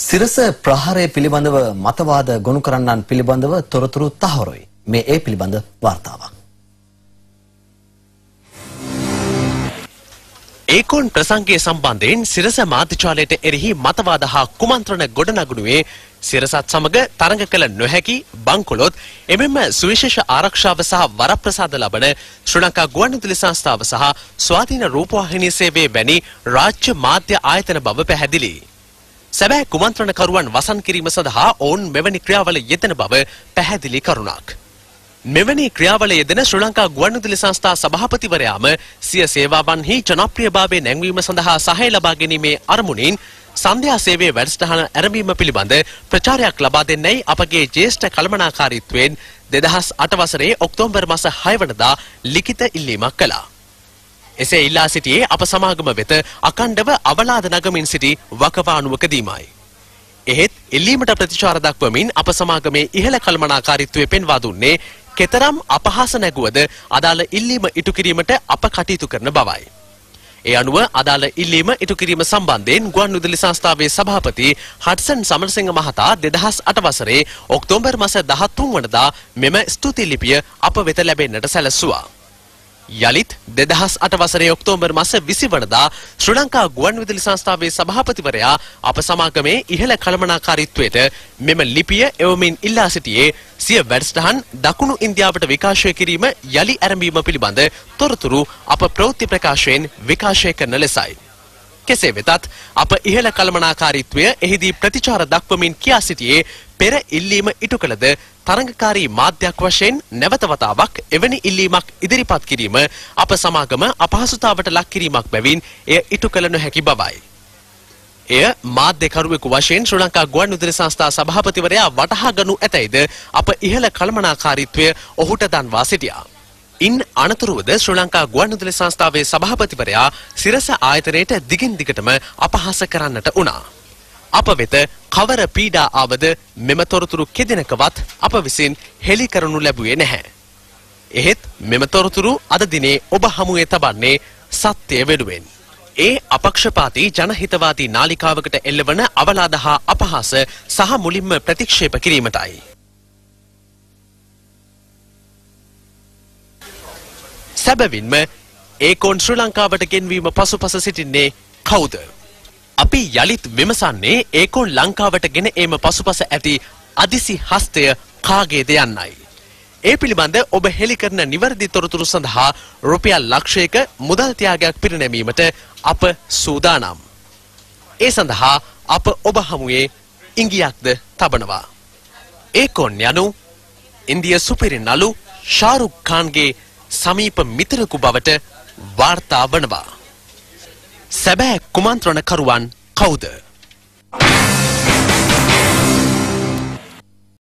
සිරස ප්‍රහාරය පිළිබඳව මතවාද ගොනු කරන්නන් පිළිබඳව තොරතුරු තහවුරුයි. මේ ඒ පිළිබඳ වාර්තාවක්. ඒකෝන් ප්‍රසංගයේ සම්බන්ධයෙන් සිරස මාධ්‍යාලයට එරෙහි මතවාද හා කුමන්ත්‍රණ ගොඩනගුණුවේ සිරසත් සමග තරඟ කළ නොහැකි බංකොලොත් එමෙන්ම සුවිශේෂ ආරක්ෂාව සහ වරප්‍රසාද ලබන ශ්‍රී ලංකා ගුවන්විදුලි සංස්ථාව සහ ස්වාධීන රූපවාහිනී සේවයේ වැනි රාජ්‍ය මාධ්‍ය ආයතන බව පැහැදිලි. සැබෑ කුමන්ත්‍රණකරුවන් වසන් කිරීම සඳහා ඔවුන් මෙවැනි ක්‍රියාවල යෙදෙන බව පැහැදිලි කරුණක්. මෙවැනි ක්‍රියාවල යෙදෙන ශ්‍රී ලංකා ගුවන්විදුලි සංස්ථා සභාපතිවරයාම සිය සේවාවන්හි ජනප්‍රියභාවය නැංවීම සඳහා සහාය ලබා ගැනීමේ අරමුණින් සන්ධ්‍යා සේවයේ වැඩසටහන ආරම්භීම පිළිබඳ ප්‍රචාරයක් ලබා දෙන්නයි අපගේ ජ්‍යෙෂ්ඨ කළමනාකාරීත්වයෙන් 2008 වසරේ ඔක්තෝබර් මාස 6 වෙනිදා ලිඛිත ඉල්ලීමක් කළා. එසේ ඉල්ලා සිටියේ අප සමාගම වෙත අඛණ්ඩව අවලාද නගමින් සිටි වකවානුවකදීමයි. එහෙත් ඉල්ලීමට ප්‍රතිචාර දක්වමින් අප සමාගමේ ඉහළ කළමනාකාරීත්වය පෙන්වා දුන්නේ කෙතරම් අපහාස නැගුවද අදාළ ඉල්ලීම ඉටු කිරීමට අප කටයුතු කරන බවයි. ඒ අනුව අදාළ ඉල්ලීම ඉටු කිරීම සම්බන්ධයෙන් ගුවන්විදුලි සංස්ථාවේ සභාපති හඩ්සන් සමරසිංහ මහතා 2008 වසරේ ඔක්තෝබර් මාස 13 වෙනිදා මෙම ස්තුති ලිපිය අප වෙත ලැබෙන්නට සැලසුවා. යලිත් 2008 වසරේ ඔක්තෝබර් මාස 20 වෙනිදා ශ්‍රී ලංකා ගුවන්විදුලි සංස්ථාවේ සභාපතිවරයා අප සමාගමේ ඉහළ කළමනාකාරීත්වයට මෙම ලිපිය එවමින් ඉල්ලා සිටියේ සිය වැඩසටහන් දකුණු ඉන්දියාවට විකාශය කිරීම යලි ආරම්භීම පිළිබඳ තොරතුරු අප ප්‍රවෘත්ති ප්‍රකාශයෙන් විකාශය කරන ලෙසයි. කෙසේ වෙතත් අප ඉහළ කළමනාකාරීත්වය එහිදී ප්‍රතිචාර දක්වමින් කියා සිටියේ පෙර ඉල්ලීම ඉටු කළද තරඟකාරී මාධ්‍යයක් වශයෙන් නැවත වතාවක් එවැනි ඉල්ලීමක් ඉදිරිපත් කිරීම අප සමාගම අපහසුතාවට ලක් කිරීමක් බැවින් එය ඉටු කළ නොහැකි බවයි. එය මාධ්‍යකරුවෙකු වශයෙන් ශ්‍රී ලංකා ගුවන්විදුලි සංස්ථා සභාපතිවරයා වටහා ගනු ඇතැයිද අප ඉහළ කළමනාකාරීත්වය ඔහුට දන්වා සිටියා. ඉන් අනතුරුවද ශ්‍රී ලංකා ගුවන්විදුලි සංස්ථාවේ සභාපතිවරයා සිරස ආයතනයට දිගින් දිගටම අපහාස කරන්නට වුණා. අප වෙත කවර පීඩා ආවද මෙම තොරතුරු කෙදිනකවත් අප විසින් හෙළි කරනු ලැබුවේ නැහැ. එහෙත් මෙම තොරතුරු අද දිනේ ඔබ හමුවේ තබන්නේ සත්‍යය වෙනුවෙන්. ඒ අපක්ෂපාතී ජනහිතවාදී නාලිකාවකට එල්ලවන අවලාද හා අපහාස සහ මුලින්ම ප්‍රතික්ෂේප කිරීමටයි. සැබවින්ම ඒකෝන් ශ්‍රී ලංකාවට ගෙන්වීම පසුපස සිටින්නේ කවුද? අපි යලිත් විමසන්නේ ඒකෝන් ලංකාවට ගෙන ඒම පසුපස ඇති අදිසි හස්තය කාගේද යන්නයි. ඒ පිළිබඳ ඔබ හෙළි කරන නිවැරදි තොරතුරු සඳහා රුපියල් ලක්ෂයක මුදල් ත්‍යාගයක් පිරිනැමීමට අප සූදානම්. ඒ සඳහා අප ඔබ හමුවේ ඉඟියක්ද තබනවා. ඒකෝන් යනු ඉන්දිය සුපිරි නළු ෂාරුක් ખાන්ගේ සමීප මිතුරෙකු බවට වාර්තා වනවා. සැබෑ කුමන්ත්‍රණකරුවන් කවුද?